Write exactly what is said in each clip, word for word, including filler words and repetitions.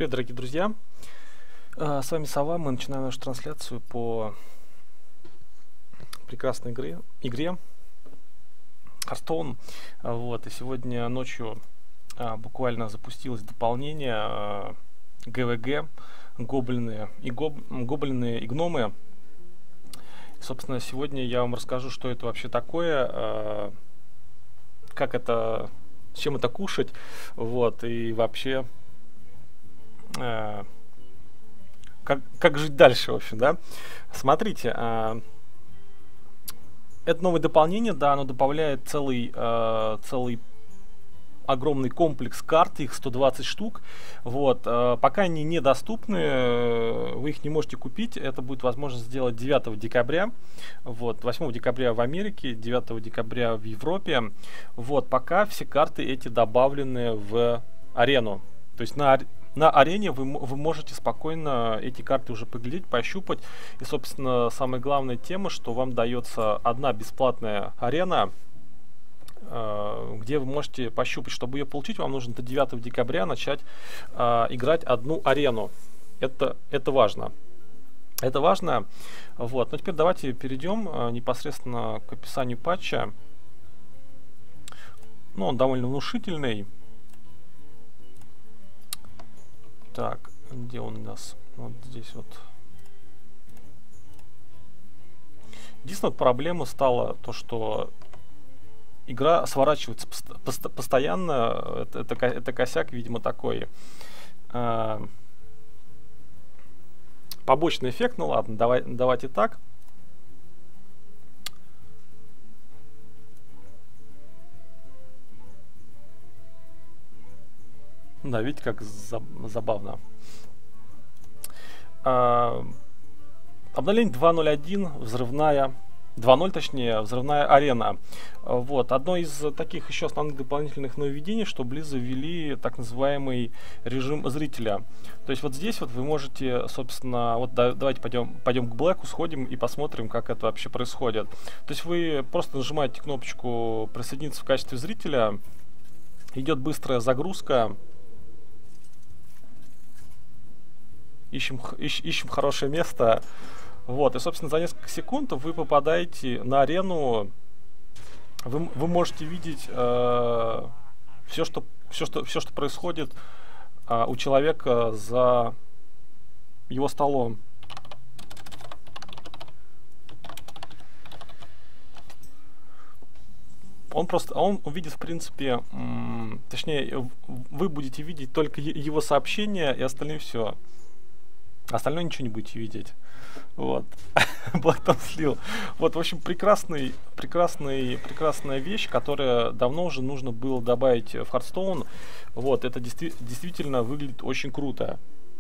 Привет, дорогие друзья! С вами Сова. Мы начинаем нашу трансляцию по прекрасной игре, игре Hearthstone. Вот. И сегодня ночью а, буквально запустилось дополнение а, джи ви джи, гоблины и, гоб, гоблины и гномы. И, собственно, сегодня я вам расскажу, что это вообще такое, а, как это, с чем это кушать, вот, и вообще... Как, как жить дальше, в общем, да? Смотрите, а, это новое дополнение, да, оно добавляет целый, а, целый огромный комплекс карт, их сто двадцать штук. Вот, а, пока они недоступны, вы их не можете купить, это будет возможно сделать девятого декабря, вот, восьмого декабря в Америке, девятого декабря в Европе. Вот, пока все карты эти добавлены в арену, то есть на На арене вы, вы можете спокойно эти карты уже поглядеть, пощупать. И, собственно, самая главная тема, что вам дается одна бесплатная арена, э, где вы можете пощупать. Чтобы ее получить, вам нужно до девятого декабря начать э, играть одну арену. Это, это важно. Это важно. Вот. Но теперь давайте перейдем э, непосредственно к описанию патча. Ну, он довольно внушительный. Так, где он у нас? Вот здесь вот. Единственная проблема стала то, что игра сворачивается пост пост постоянно. Это, это, это косяк, видимо, такой. Э побочный эффект, ну ладно, давай, давайте так. Да, видите, как забавно. А, обновление два ноль один, взрывная, два ноль точнее, взрывная арена. Вот, одно из таких еще основных дополнительных нововведений, что Blizzard ввели так называемый режим зрителя. То есть вот здесь вот вы можете, собственно, вот да, давайте пойдем, пойдем к Блэку, сходим и посмотрим, как это вообще происходит. То есть вы просто нажимаете кнопочку «Присоединиться в качестве зрителя», идет быстрая загрузка. Ищем, ищ, ищем хорошее место. Вот, и, собственно, за несколько секунд вы попадаете на арену. Вы, вы можете видеть э, все, что, все, что, все, что происходит э, у человека за его столом. Он просто, он увидит, в принципе, точнее, вы будете видеть только его сообщения, и остальное все. Остальное ничего не будете видеть. Вот. Блэктон слил. Вот, в общем, прекрасный, прекрасный, прекрасная вещь, которая давно уже нужно было добавить в Hearthstone. Вот, это действи действительно выглядит очень круто.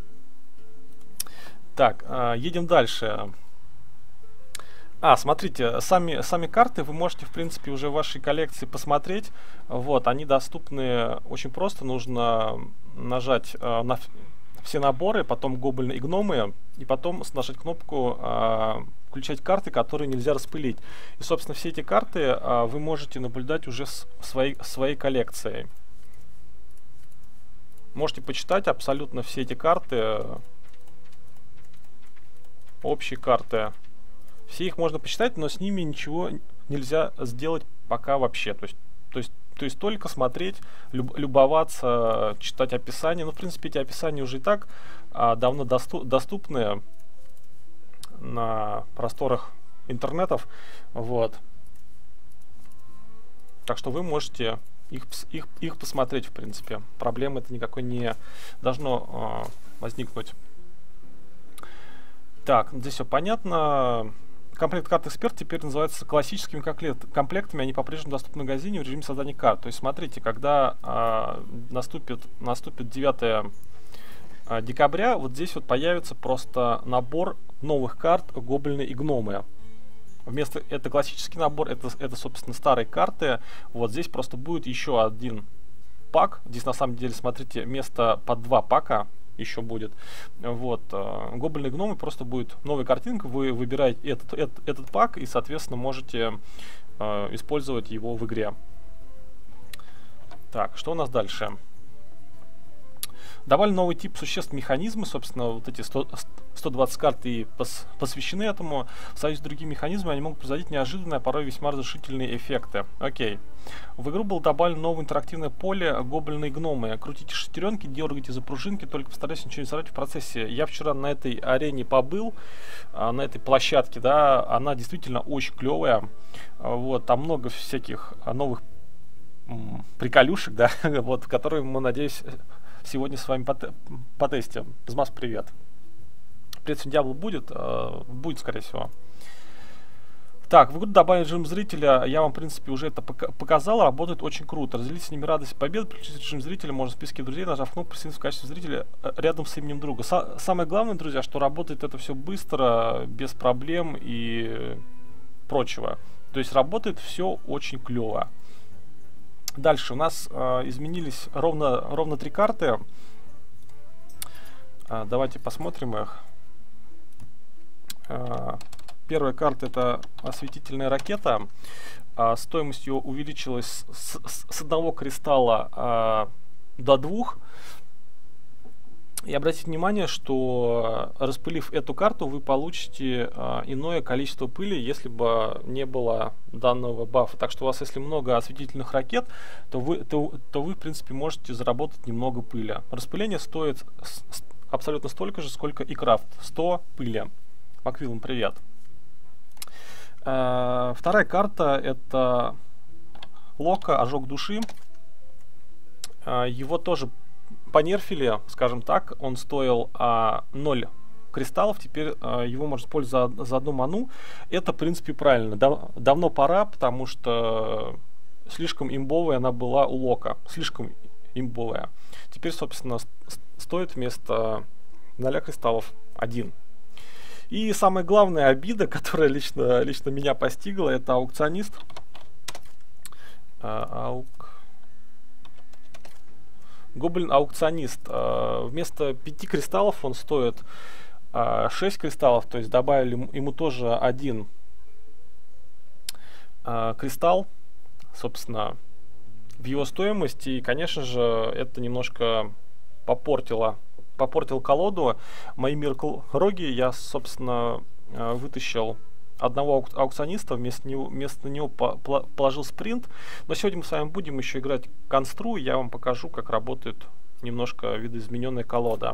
Так, э, едем дальше. А, смотрите, сами, сами карты вы можете, в принципе, уже в вашей коллекции посмотреть. Вот, они доступны очень просто. Нужно нажать э, на все наборы, потом гоблины и гномы, и потом нажать кнопку э, «Включать карты», которые нельзя распылить. И, собственно, все эти карты э, вы можете наблюдать уже с своей, своей коллекцией. Можете почитать абсолютно все эти карты. Общие карты. Все их можно почитать, но с ними ничего нельзя сделать пока вообще. То есть, то есть, то есть только смотреть, люб, любоваться, читать описание. Ну, в принципе, эти описания уже и так а, давно доступ, доступны на просторах интернетов. Вот. Так что вы можете их, их, их посмотреть, в принципе. Проблемы это никакой не должно а, возникнуть. Так, здесь все понятно. Комплект карт Эксперт теперь называется классическими комплектами, они по-прежнему доступны в магазине в режиме создания карт. То есть смотрите, когда а, наступит, наступит девятое декабря, вот здесь вот появится просто набор новых карт гоблины и гномы. Вместо это классический набор, это, это собственно старые карты. Вот здесь просто будет еще один пак. Здесь на самом деле, смотрите, место под два пака еще будет. Вот. Гоблины и гномы просто будет новая картинка. Вы выбираете этот, этот, этот пак и, соответственно, можете э, использовать его в игре. Так, что у нас дальше? Добавили новый тип существ механизмы, собственно, вот эти сто, сто двадцать карт и пос, посвящены этому. В союзе с другими механизмами они могут производить неожиданные, а порой весьма разрушительные эффекты. Окей. В игру было добавлено новое интерактивное поле гоблины и гномы. Крутите шестеренки, дергайте за пружинки, только постарайтесь ничего не сорвать в процессе. Я вчера на этой арене побыл, на этой площадке, да, она действительно очень клевая. Вот, там много всяких новых приколюшек, да, вот, которые мы, надеюсь, сегодня с вами потестим. Змас, привет. Привет, Дьявол будет? Будет, скорее всего. Так, в игру добавили режим зрителя. Я вам, в принципе, уже это показал. Работает очень круто. Разделить с ними радость победы. Включить режим зрителя можно в списке друзей, нажав кнопку «Присоединиться в качестве зрителя» рядом с именем друга. Са самое главное, друзья, что работает это все быстро, без проблем и прочего. То есть работает все очень клево. Дальше у нас э, изменились ровно, ровно три карты. Э, давайте посмотрим их. Э, первая карта — это осветительная ракета. Э, стоимость ее увеличилась с, с, с одного кристалла э, до двух. И обратите внимание, что распылив эту карту, вы получите э, иное количество пыли, если бы не было данного бафа. Так что у вас, если много осветительных ракет, то вы, то, то вы в принципе, можете заработать немного пыли. Распыление стоит с, с, абсолютно столько же, сколько и крафт. сто пыли. Маквиллам, привет. Э, вторая карта — это Лока, ожог души. Э, его тоже понерфили, скажем так. Он стоил а, ноль кристаллов, теперь а, его можно использовать за, за одну ману. Это, в принципе, правильно. Дав давно пора, потому что слишком имбовая она была у Лока. Слишком имбовая. Теперь, собственно, стоит вместо ноля кристаллов один. И самая главная обида, которая лично, лично меня постигла, это аукционист. А, аук... Гоблин-аукционист. Uh, вместо пяти кристаллов он стоит uh, шесть кристаллов, то есть добавили ему тоже один uh, кристалл, собственно, в его стоимость. И, конечно же, это немножко попортило, попортил колоду. Мои Миркл-роги я, собственно, uh, вытащил одного аук аукциониста, вместо него, вместо него по по положил спринт. Но сегодня мы с вами будем еще играть констру, и я вам покажу, как работает немножко видоизмененная колода.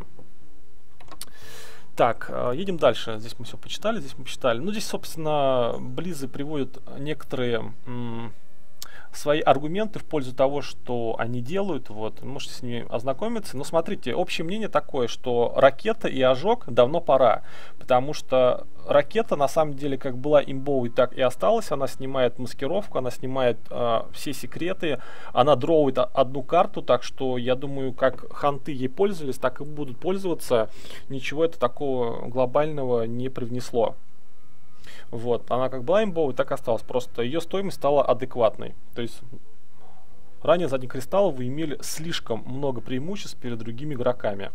Так, едем дальше. Здесь мы все почитали, здесь мы почитали. Ну, здесь, собственно, Близы приводят некоторые свои аргументы в пользу того, что они делают. Вот, можете с ними ознакомиться. Но смотрите, общее мнение такое, что ракета и ожог давно пора. Потому что ракета, на самом деле, как была имбовой, так и осталась. Она снимает маскировку, она снимает э, все секреты. Она дроует одну карту, так что, я думаю, как ханты ей пользовались, так и будут пользоваться. Ничего это такого глобального не привнесло. Вот, она как была имбовой, так и осталась. Просто ее стоимость стала адекватной. То есть ранее за один кристалл вы имели слишком много преимуществ перед другими игроками.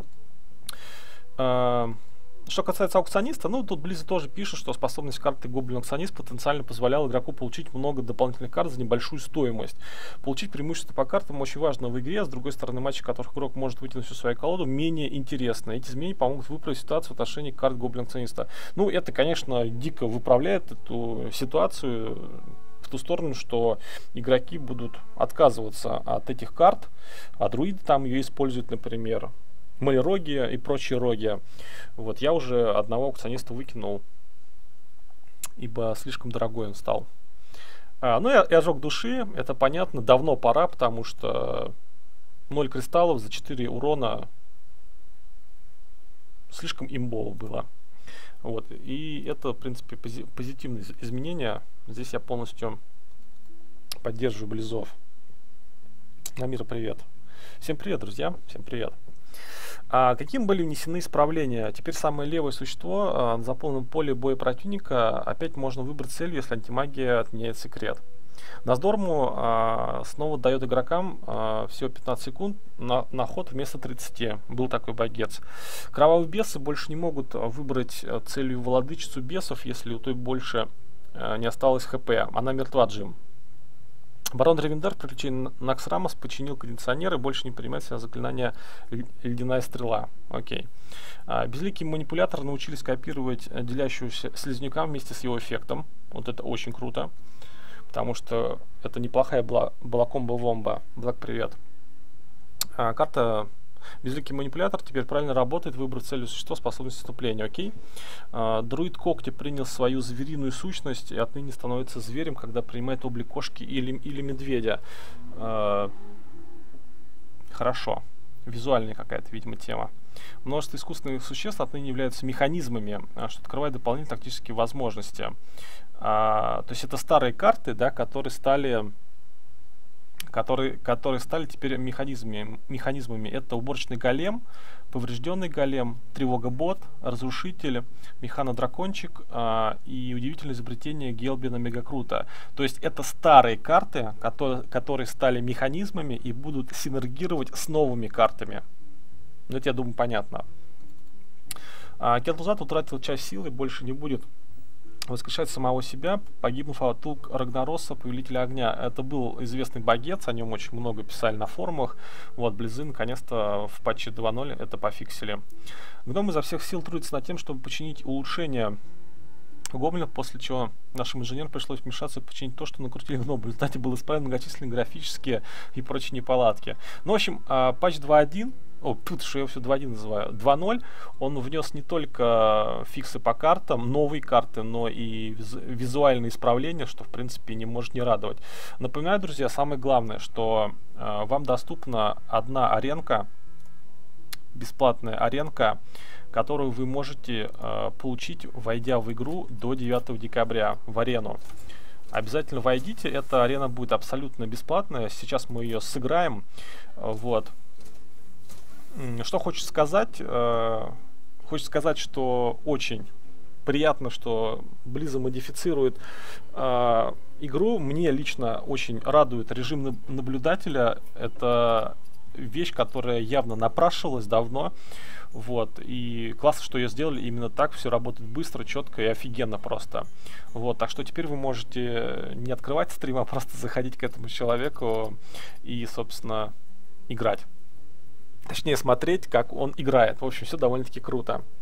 Что касается аукциониста, ну тут Близы тоже пишут, что способность карты Гоблин-аукционист потенциально позволяла игроку получить много дополнительных карт за небольшую стоимость. Получить преимущество по картам очень важно в игре, а с другой стороны, матчи, в которых игрок может вытянуть всю свою колоду, менее интересны. Эти изменения помогут выправить ситуацию в отношении карт Гоблин-аукциониста. Ну, это, конечно, дико выправляет эту ситуацию в ту сторону, что игроки будут отказываться от этих карт, а друиды там ее используют, например, мои роги и прочие роги. Вот, я уже одного аукциониста выкинул, ибо слишком дорогой он стал. А, ну и, и ожог души, это понятно, давно пора, потому что ноль кристаллов за четыре урона слишком имбово было. Вот, и это, в принципе, пози позитивные изменения. Здесь я полностью поддерживаю Близов. Намира, привет. Всем привет, друзья, всем привет. А каким были внесены исправления? Теперь самое левое существо а, на заполненном поле боя противника опять можно выбрать целью, если антимагия отменяет секрет. Наздорму а, снова дает игрокам а, всего пятнадцать секунд на, на ход вместо тридцати. Был такой багец. Кровавые бесы больше не могут выбрать целью владычицу бесов, если у той больше а, не осталось хп. Она мертва, Джим. Барон Ревендар, приключение Наксрамос, починил кондиционер и больше не принимает себя заклинание «Ледяная стрела». Окей. А, безликие манипуляторы научились копировать делящуюся слизнюка вместе с его эффектом. Вот это очень круто. Потому что это неплохая была, была комбо-вомба. Блэк, привет. А, карта «Безликий манипулятор» теперь правильно работает. Выбрать целью существа, способность вступления. Окей. А, друид Когти принял свою звериную сущность и отныне становится зверем, когда принимает облик кошки или, или медведя. А, хорошо. Визуальная какая-то, видимо, тема. Множество искусственных существ отныне являются механизмами, что открывает дополнительные тактические возможности. А, то есть это старые карты, да, которые стали... Которые, которые стали теперь механизмами, механизмами. Это уборочный голем, поврежденный голем, тревога-бот, разрушитель, механодракончик э, и удивительное изобретение Гелбина Мегакрута. То есть это старые карты, которые, которые стали механизмами и будут синергировать с новыми картами. Ну, это, я думаю, понятно. А, Келтузат утратил часть силы, больше не будет воскрешать самого себя, погибнув от рук Рагнароса, повелителя огня. Это был известный богец, о нем очень много писали на форумах. Вот, Близы наконец-то в патче два ноль это пофиксили. Гном изо всех сил трудится над тем, чтобы починить улучшение гоблинов, после чего нашим инженерам пришлось вмешаться и починить то, что накрутили гномы. В результате было исправлено многочисленные графические и прочие неполадки. Ну, в общем, патч два один, о, тут что я все два один называю, два ноль, он внес не только фиксы по картам, новые карты, но и визу визуальные исправления, что, в принципе, не может не радовать. Напоминаю, друзья, самое главное, что э, вам доступна одна аренка, бесплатная аренка, которую вы можете э, получить, войдя в игру до девятого декабря в арену. Обязательно войдите, эта арена будет абсолютно бесплатная, сейчас мы ее сыграем, вот. Что хочется сказать? Э, хочется сказать, что очень приятно, что Близы модифицирует э, игру. Мне лично очень радует режим наблюдателя. Это вещь, которая явно напрашивалась давно. Вот. И классно, что ее сделали именно так. Все работает быстро, четко и офигенно просто. Вот. Так что теперь вы можете не открывать стрим, а просто заходить к этому человеку и, собственно, играть. Точнее, смотреть, как он играет. В общем, все довольно-таки круто.